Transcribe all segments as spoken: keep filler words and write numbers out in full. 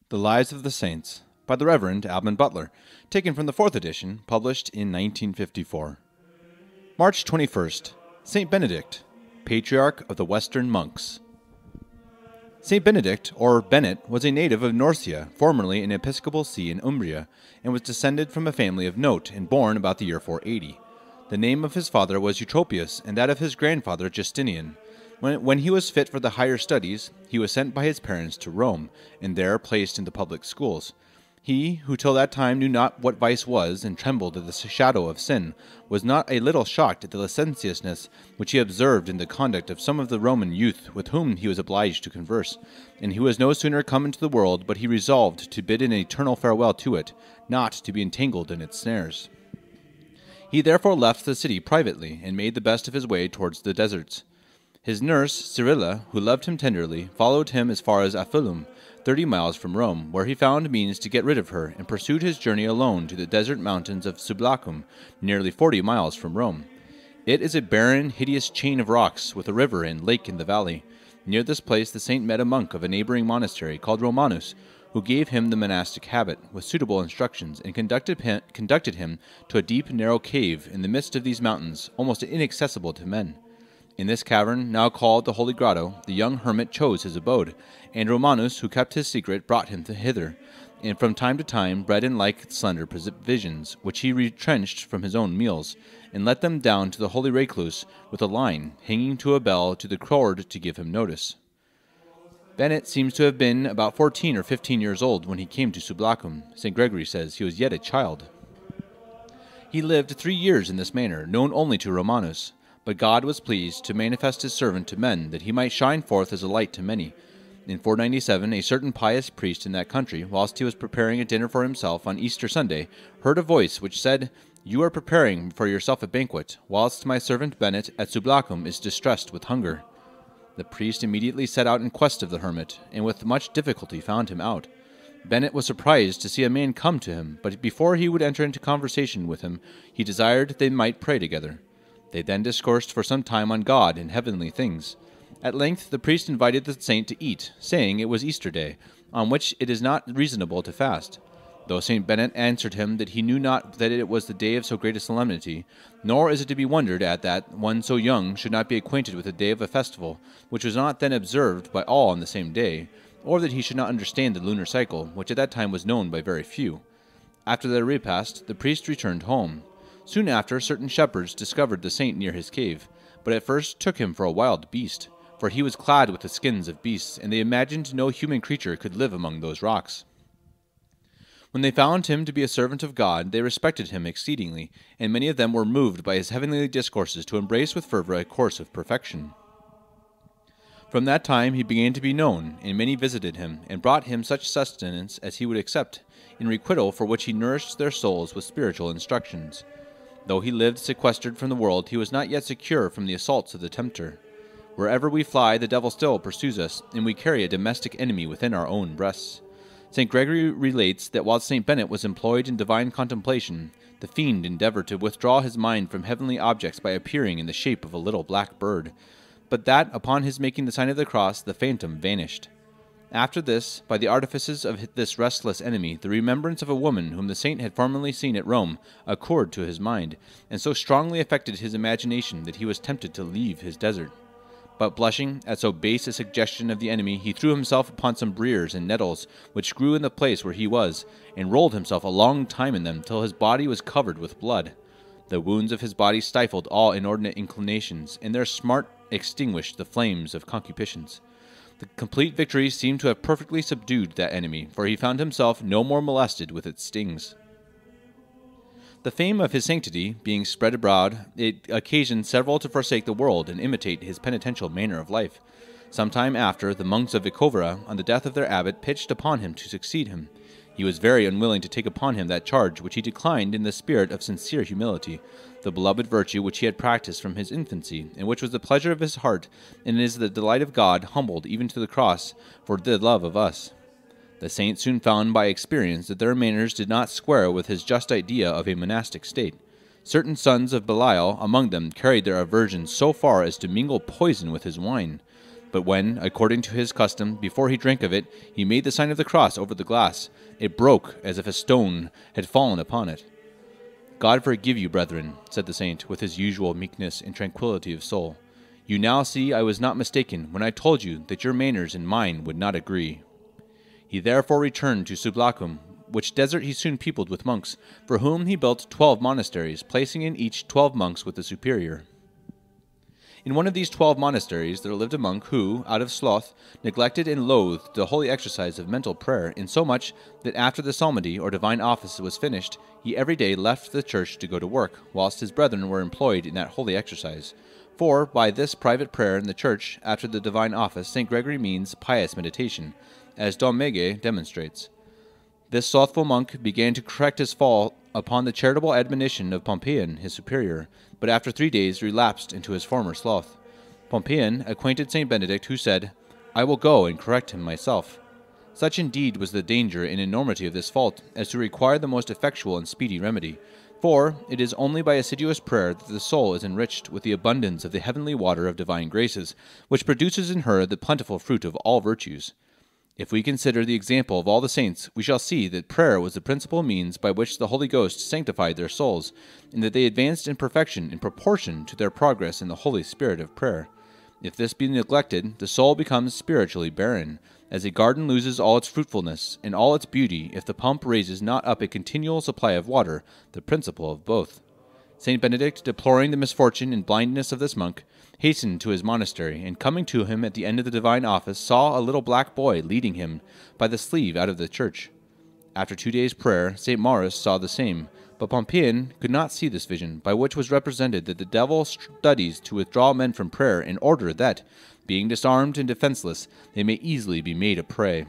The Lives of the Saints by the Reverend Alban Butler, taken from the fourth edition, published in nineteen fifty-four. March twenty-first, Saint Benedict, Patriarch of the Western Monks. Saint Benedict, or Bennet, was a native of Norcia, formerly an episcopal see in Umbria, and was descended from a family of note and born about the year four eighty. The name of his father was Eutropius, and that of his grandfather Justinian. When, when he was fit for the higher studies, he was sent by his parents to Rome, and there placed in the public schools. He, who till that time knew not what vice was, and trembled at the shadow of sin, was not a little shocked at the licentiousness which he observed in the conduct of some of the Roman youth with whom he was obliged to converse, and he was no sooner come into the world but he resolved to bid an eternal farewell to it, not to be entangled in its snares. He therefore left the city privately, and made the best of his way towards the deserts. His nurse, Cyrilla, who loved him tenderly, followed him as far as Aphyllum, thirty miles from Rome, where he found means to get rid of her, and pursued his journey alone to the desert mountains of Sublacum, nearly forty miles from Rome. It is a barren, hideous chain of rocks, with a river and lake in the valley. Near this place the saint met a monk of a neighboring monastery called Romanus, who gave him the monastic habit, with suitable instructions, and conducted him, conducted him to a deep, narrow cave in the midst of these mountains, almost inaccessible to men. In this cavern, now called the Holy Grotto, the young hermit chose his abode, and Romanus, who kept his secret, brought him hither, and from time to time bread and like slender provisions, which he retrenched from his own meals, and let them down to the holy recluse with a line, hanging to a bell to the cord to give him notice. Bennet seems to have been about fourteen or fifteen years old when he came to Sublacum. Saint Gregory says he was yet a child. He lived three years in this manner, known only to Romanus. But God was pleased to manifest his servant to men, that he might shine forth as a light to many. In four ninety-seven, a certain pious priest in that country, whilst he was preparing a dinner for himself on Easter Sunday, heard a voice which said, "You are preparing for yourself a banquet, whilst my servant Bennet at Sublacum is distressed with hunger." The priest immediately set out in quest of the hermit, and with much difficulty found him out. Bennet was surprised to see a man come to him, but before he would enter into conversation with him, he desired they might pray together. They then discoursed for some time on God and heavenly things. At length the priest invited the saint to eat, saying it was Easter day, on which it is not reasonable to fast. Though Saint Bennet answered him that he knew not that it was the day of so great a solemnity, nor is it to be wondered at that one so young should not be acquainted with the day of a festival, which was not then observed by all on the same day, or that he should not understand the lunar cycle, which at that time was known by very few. After their repast, the priest returned home. Soon after, certain shepherds discovered the saint near his cave, but at first took him for a wild beast, for he was clad with the skins of beasts, and they imagined no human creature could live among those rocks. When they found him to be a servant of God, they respected him exceedingly, and many of them were moved by his heavenly discourses to embrace with fervor a course of perfection. From that time he began to be known, and many visited him, and brought him such sustenance as he would accept, in requital for which he nourished their souls with spiritual instructions. Though he lived sequestered from the world, he was not yet secure from the assaults of the tempter. Wherever we fly, the devil still pursues us, and we carry a domestic enemy within our own breasts. Saint Gregory relates that while Saint Bennet was employed in divine contemplation, the fiend endeavored to withdraw his mind from heavenly objects by appearing in the shape of a little black bird, but that, upon his making the sign of the cross, the phantom vanished. After this, by the artifices of this restless enemy, the remembrance of a woman whom the saint had formerly seen at Rome occurred to his mind, and so strongly affected his imagination that he was tempted to leave his desert. But blushing at so base a suggestion of the enemy, he threw himself upon some briers and nettles which grew in the place where he was, and rolled himself a long time in them till his body was covered with blood. The wounds of his body stifled all inordinate inclinations, and their smart extinguished the flames of concupiscence. The complete victory seemed to have perfectly subdued that enemy, for he found himself no more molested with its stings. The fame of his sanctity being spread abroad, it occasioned several to forsake the world and imitate his penitential manner of life. Some time after, the monks of Vicovera, on the death of their abbot, pitched upon him to succeed him. He was very unwilling to take upon him that charge, which he declined in the spirit of sincere humility, the beloved virtue which he had practiced from his infancy, and which was the pleasure of his heart, and is the delight of God, humbled even to the cross, for the love of us. The saint soon found by experience that their manners did not square with his just idea of a monastic state. Certain sons of Belial among them carried their aversions so far as to mingle poison with his wine. But when, according to his custom, before he drank of it, he made the sign of the cross over the glass, it broke as if a stone had fallen upon it. God forgive you, brethren, said the saint, with his usual meekness and tranquillity of soul. You now see I was not mistaken when I told you that your manners and mine would not agree. He therefore returned to Sublacum, which desert he soon peopled with monks, for whom he built twelve monasteries, placing in each twelve monks with the superior. In one of these twelve monasteries there lived a monk who, out of sloth, neglected and loathed the holy exercise of mental prayer, insomuch that after the psalmody or divine office was finished, he every day left the church to go to work, whilst his brethren were employed in that holy exercise. For by this private prayer in the church after the divine office Saint Gregory means pious meditation, as Dom Mege demonstrates. This slothful monk began to correct his fault upon the charitable admonition of Pompeian, his superior, but after three days relapsed into his former sloth. Pompeian acquainted Saint Benedict, who said, I will go and correct him myself. Such indeed was the danger and enormity of this fault, as to require the most effectual and speedy remedy. For it is only by assiduous prayer that the soul is enriched with the abundance of the heavenly water of divine graces, which produces in her the plentiful fruit of all virtues. If we consider the example of all the saints, we shall see that prayer was the principal means by which the Holy Ghost sanctified their souls, and that they advanced in perfection in proportion to their progress in the Holy Spirit of prayer. If this be neglected, the soul becomes spiritually barren, as a garden loses all its fruitfulness and all its beauty if the pump raises not up a continual supply of water, the principle of both. Saint Benedict, deploring the misfortune and blindness of this monk, hastened to his monastery, and coming to him at the end of the divine office, saw a little black boy leading him by the sleeve out of the church. After two days' prayer, Saint Maurus saw the same, but Pompeian could not see this vision, by which was represented that the devil studies to withdraw men from prayer in order that, being disarmed and defenseless, they may easily be made a prey.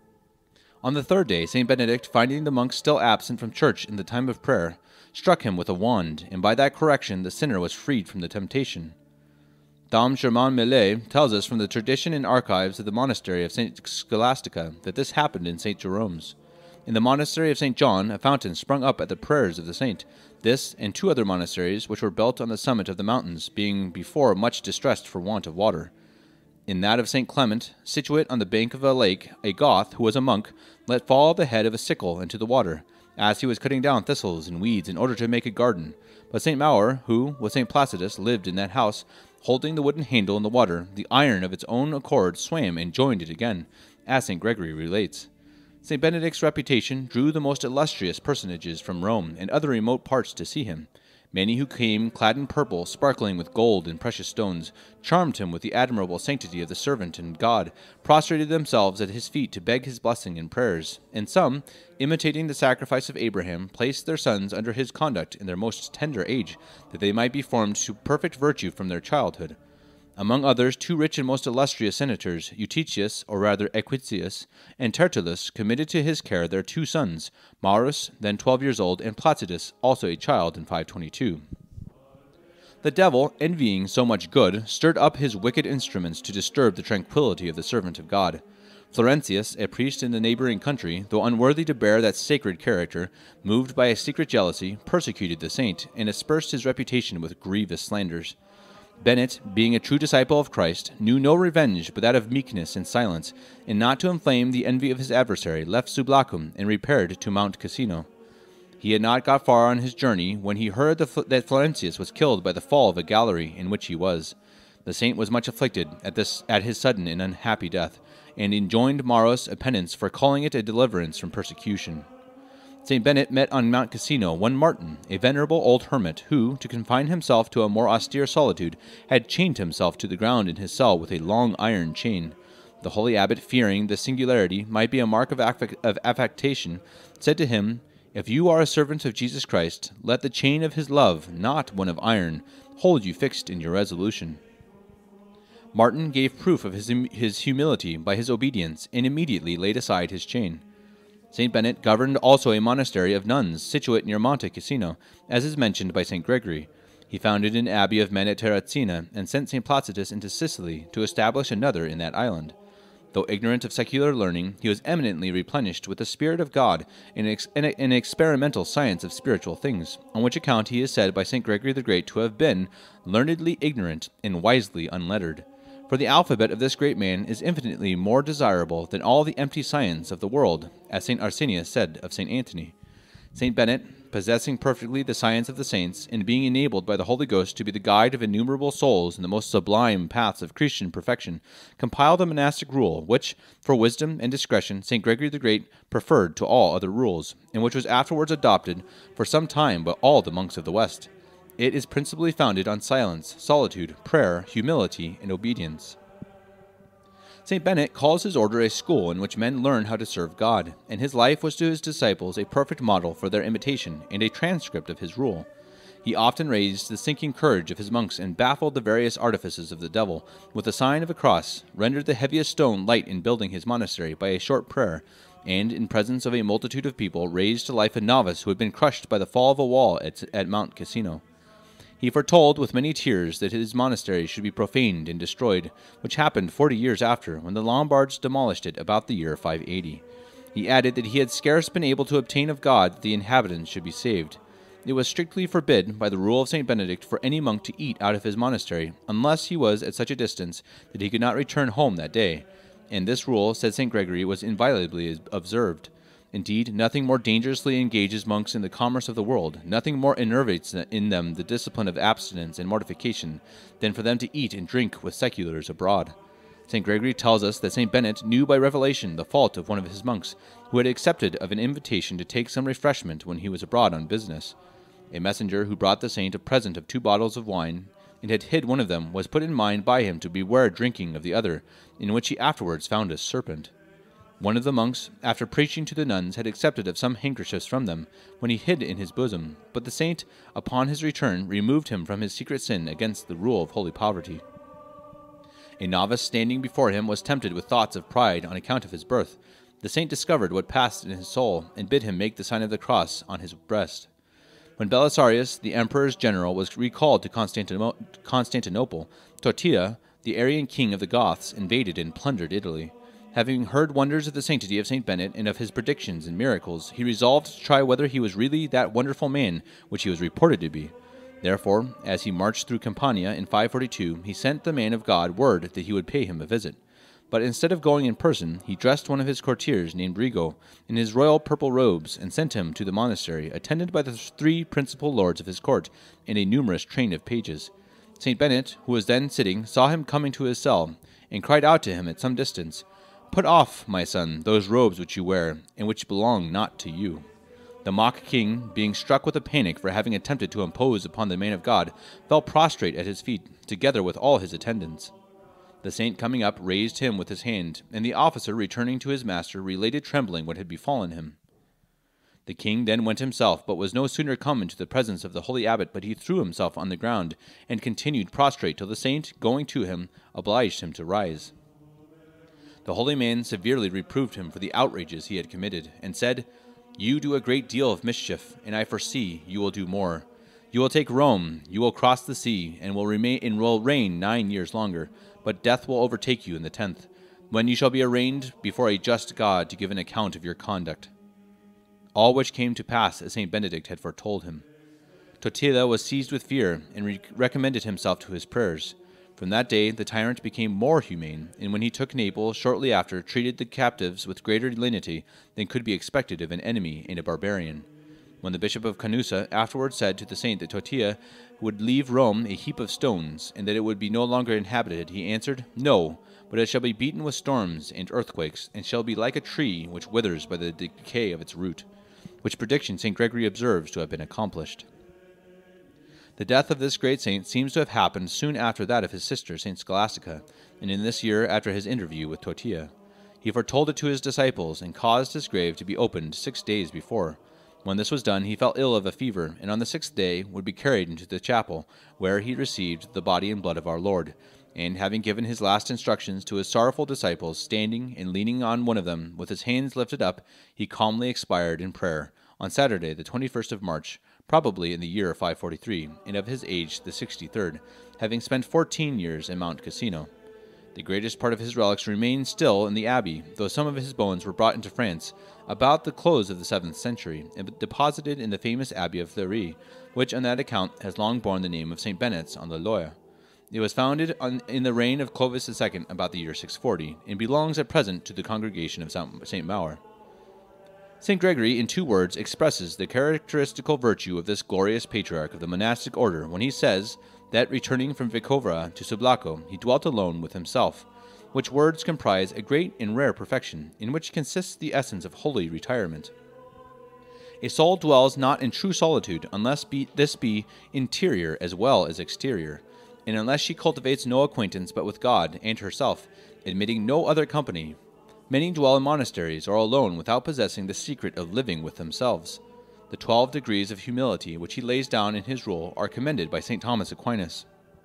On the third day, Saint Benedict, finding the monk still absent from church in the time of prayer, struck him with a wand, and by that correction the sinner was freed from the temptation. Dom Germain Millet tells us from the tradition and archives of the monastery of Saint Scholastica that this happened in Saint Jerome's. In the monastery of Saint John, a fountain sprung up at the prayers of the saint. This, and two other monasteries, which were built on the summit of the mountains, being before much distressed for want of water. In that of Saint Clement, situate on the bank of a lake, a Goth, who was a monk, let fall the head of a sickle into the water, as he was cutting down thistles and weeds in order to make a garden. But Saint Maur, who, with Saint Placidus, lived in that house, holding the wooden handle in the water, the iron of its own accord swam and joined it again, as Saint Gregory relates. Saint Benedict's reputation drew the most illustrious personages from Rome and other remote parts to see him. Many who came, clad in purple, sparkling with gold and precious stones, charmed him with the admirable sanctity of the servant and God, prostrated themselves at his feet to beg his blessing and prayers, and some, imitating the sacrifice of Abraham, placed their sons under his conduct in their most tender age, that they might be formed to perfect virtue from their childhood. Among others, two rich and most illustrious senators, Eutychius, or rather Equitius, and Tertullus, committed to his care their two sons, Maurus, then twelve years old, and Placidus, also a child, in five twenty-two. The devil, envying so much good, stirred up his wicked instruments to disturb the tranquillity of the servant of God. Florentius, a priest in the neighboring country, though unworthy to bear that sacred character, moved by a secret jealousy, persecuted the saint, and aspersed his reputation with grievous slanders. Bennet, being a true disciple of Christ, knew no revenge but that of meekness and silence, and not to inflame the envy of his adversary, left Sublacum and repaired to Mount Cassino. He had not got far on his journey when he heard the, that Florentius was killed by the fall of a gallery in which he was. The saint was much afflicted at this at his sudden and unhappy death, and enjoined Maurus a penance for calling it a deliverance from persecution. Saint Bennet met on Mount Cassino one Martin, a venerable old hermit, who, to confine himself to a more austere solitude, had chained himself to the ground in his cell with a long iron chain. The holy abbot, fearing this singularity might be a mark of, affect- of affectation, said to him, "If you are a servant of Jesus Christ, let the chain of his love, not one of iron, hold you fixed in your resolution." Martin gave proof of his, hum- his humility by his obedience, and immediately laid aside his chain. Saint Bennet governed also a monastery of nuns situate near Monte Cassino, as is mentioned by Saint Gregory. He founded an abbey of men at Terracina, and sent Saint Placidus into Sicily to establish another in that island. Though ignorant of secular learning, he was eminently replenished with the Spirit of God and ex- an experimental science of spiritual things, on which account he is said by Saint Gregory the Great to have been learnedly ignorant and wisely unlettered. For the alphabet of this great man is infinitely more desirable than all the empty science of the world, as Saint Arsenius said of Saint Anthony. Saint Benedict, possessing perfectly the science of the saints, and being enabled by the Holy Ghost to be the guide of innumerable souls in the most sublime paths of Christian perfection, compiled a monastic rule, which, for wisdom and discretion, Saint Gregory the Great preferred to all other rules, and which was afterwards adopted for some time by all the monks of the West. It is principally founded on silence, solitude, prayer, humility, and obedience. Saint Benedict calls his order a school in which men learn how to serve God, and his life was to his disciples a perfect model for their imitation and a transcript of his rule. He often raised the sinking courage of his monks and baffled the various artifices of the devil with the sign of a cross, rendered the heaviest stone light in building his monastery by a short prayer, and, in presence of a multitude of people, raised to life a novice who had been crushed by the fall of a wall at, at Mount Cassino. He foretold with many tears that his monastery should be profaned and destroyed, which happened forty years after, when the Lombards demolished it about the year five eighty. He added that he had scarce been able to obtain of God that the inhabitants should be saved. It was strictly forbid by the rule of Saint Benedict for any monk to eat out of his monastery, unless he was at such a distance that he could not return home that day, and this rule, said Saint Gregory, was inviolably observed. Indeed, nothing more dangerously engages monks in the commerce of the world, nothing more enervates in them the discipline of abstinence and mortification, than for them to eat and drink with seculars abroad. Saint Gregory tells us that Saint Benedict knew by revelation the fault of one of his monks, who had accepted of an invitation to take some refreshment when he was abroad on business. A messenger who brought the saint a present of two bottles of wine, and had hid one of them, was put in mind by him to beware drinking of the other, in which he afterwards found a serpent. One of the monks, after preaching to the nuns, had accepted of some handkerchiefs from them, when he hid in his bosom, but the saint, upon his return, removed him from his secret sin against the rule of holy poverty. A novice standing before him was tempted with thoughts of pride on account of his birth. The saint discovered what passed in his soul, and bid him make the sign of the cross on his breast. When Belisarius, the emperor's general, was recalled to Constantino- Constantinople, Tortilla, the Arian king of the Goths, invaded and plundered Italy. Having heard wonders of the sanctity of Saint Benedict and of his predictions and miracles, he resolved to try whether he was really that wonderful man which he was reported to be. Therefore, as he marched through Campania in five forty-two, he sent the man of God word that he would pay him a visit. But instead of going in person, he dressed one of his courtiers named Rigo in his royal purple robes and sent him to the monastery, attended by the three principal lords of his court and a numerous train of pages. Saint Benedict, who was then sitting, saw him coming to his cell, and cried out to him at some distance, "Put off, my son, those robes which you wear, and which belong not to you." The mock king, being struck with a panic for having attempted to impose upon the man of God, fell prostrate at his feet, together with all his attendants. The saint coming up raised him with his hand, and the officer, returning to his master, related trembling what had befallen him. The king then went himself, but was no sooner come into the presence of the holy abbot, but he threw himself on the ground, and continued prostrate till the saint, going to him, obliged him to rise. The holy man severely reproved him for the outrages he had committed, and said, "You do a great deal of mischief, and I foresee you will do more. You will take Rome, you will cross the sea, and will remain and will reign nine years longer, but death will overtake you in the tenth, when you shall be arraigned before a just God to give an account of your conduct." All which came to pass as Saint Benedict had foretold him. Totila was seized with fear, and re- recommended himself to his prayers. From that day the tyrant became more humane, and when he took Naples shortly after, treated the captives with greater lenity than could be expected of an enemy and a barbarian. When the bishop of Canusa afterwards said to the saint that Totila would leave Rome a heap of stones, and that it would be no longer inhabited, he answered, "No, but it shall be beaten with storms and earthquakes, and shall be like a tree which withers by the decay of its root," which prediction Saint Gregory observes to have been accomplished. The death of this great saint seems to have happened soon after that of his sister, Saint Scholastica, and in this year after his interview with Totila. He foretold it to his disciples, and caused his grave to be opened six days before. When this was done, he fell ill of a fever, and on the sixth day would be carried into the chapel, where he received the body and blood of our Lord. And having given his last instructions to his sorrowful disciples, standing and leaning on one of them, with his hands lifted up, he calmly expired in prayer, on Saturday, the twenty-first of March, probably in the year five forty-three, and of his age the sixty-third, having spent fourteen years in Mount Cassino. The greatest part of his relics remain still in the abbey, though some of his bones were brought into France about the close of the seventh century, and deposited in the famous abbey of Fleury, which on that account has long borne the name of Saint Benedict on the Loire. It was founded on, in the reign of Clovis the Second about the year six forty, and belongs at present to the congregation of Saint Maur. Saint Gregory, in two words, expresses the characteristical virtue of this glorious patriarch of the monastic order when he says that, returning from Vicovra to Sublaco, he dwelt alone with himself, which words comprise a great and rare perfection, in which consists the essence of holy retirement. A soul dwells not in true solitude unless be, this be interior as well as exterior, and unless she cultivates no acquaintance but with God and herself, admitting no other company. Many dwell in monasteries or alone without possessing the secret of living with themselves. The twelve degrees of humility which he lays down in his rule are commended by Saint Thomas Aquinas.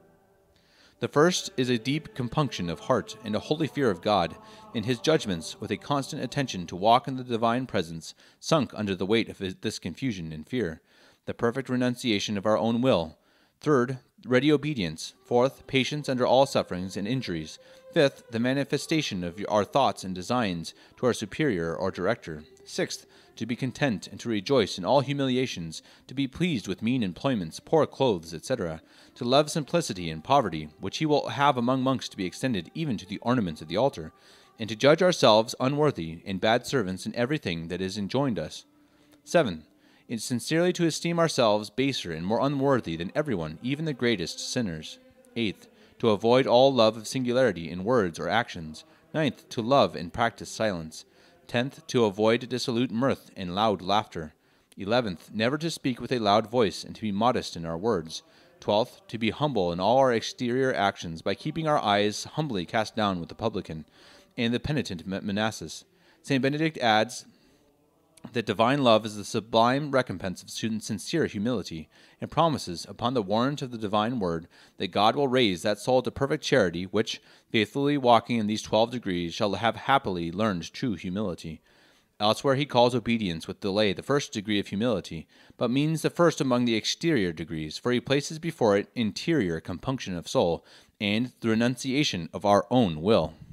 The first is a deep compunction of heart and a holy fear of God, in his judgments, with a constant attention to walk in the divine presence, sunk under the weight of his, this confusion and fear. The perfect renunciation of our own will. Third, ready obedience. Fourth, patience under all sufferings and injuries. Fifth, the manifestation of our thoughts and designs to our superior or director. Sixth, to be content and to rejoice in all humiliations, to be pleased with mean employments, poor clothes, et cetera, to love simplicity and poverty, which he will have among monks to be extended even to the ornaments of the altar, and to judge ourselves unworthy and bad servants in everything that is enjoined us. Seven, is sincerely to esteem ourselves baser and more unworthy than everyone, even the greatest sinners. Eighth, to avoid all love of singularity in words or actions. Ninth, to love and practice silence. Tenth, to avoid dissolute mirth and loud laughter. Eleventh, never to speak with a loud voice and to be modest in our words. Twelfth, to be humble in all our exterior actions by keeping our eyes humbly cast down with the publican and the penitent Manasses. Saint Benedict adds that divine love is the sublime recompense of sincere humility, and promises, upon the warrant of the divine word, that God will raise that soul to perfect charity, which, faithfully walking in these twelve degrees, shall have happily learned true humility. Elsewhere he calls obedience with delay the first degree of humility, but means the first among the exterior degrees, for he places before it interior compunction of soul, and the renunciation of our own will.